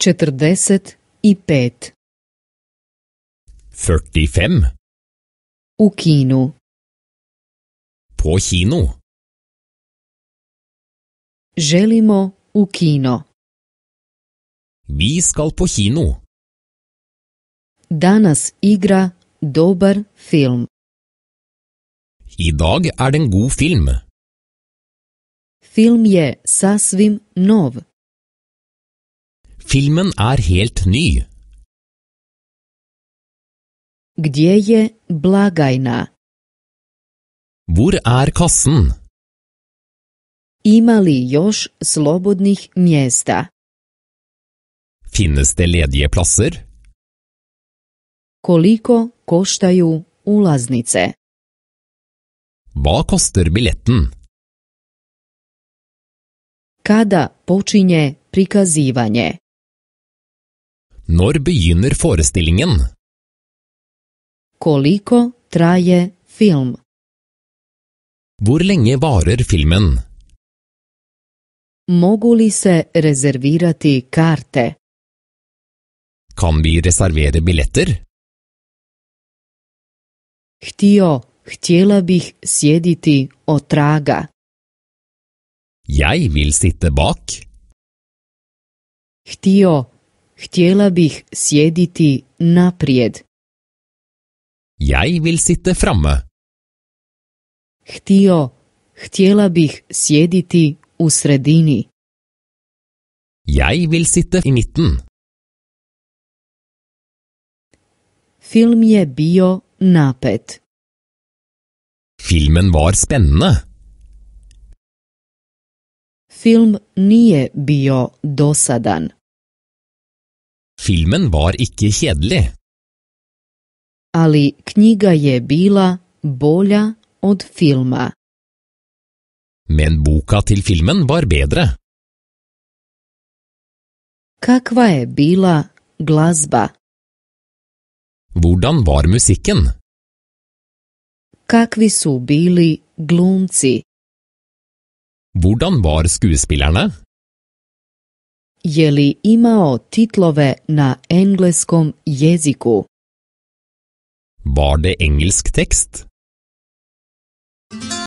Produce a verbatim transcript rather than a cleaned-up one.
četrdeset pet. førtifem. U kinu. På kino. Želimo u kino. Vi skal på kino. Danas igra dobar film. I dag er det en god film. Film je sasvim nov. Filmen er helt ny. Gdje je blagajna? Hvor er kassen? Ima li još slobodnih mjesta? Finnes det ledige plasser? Koliko koštaju ulaznice? Hva koster billetten? Kada počinje prikazivanje? Når begynner forestillingen? Koliko traje film? Hvor lenge varer filmen? Mogu li se rezervirati karte? Kan vi reservere billetter? Htio, htjela bih sjediti otraga. Jeg vil sitte bak. Htio, htjela bih sjediti naprijed. Jeg vil sitte framme. Htio, htjela bih sjediti u sredini. Jeg vil sitte i midten. Film je bio napet. Filmen var spennende. Film nije bio dosadan. Filmen var ikke kjedelig. Ali knjiga je bila bolja od filma. Men boka til filmen var bedre. Kakva je bila glazba? Hvordan var musikken? Kakvi su bili glumci? Hvordan var skuespillerne? Je li imao titlove na engleskom jeziku? Var det engelsk tekst?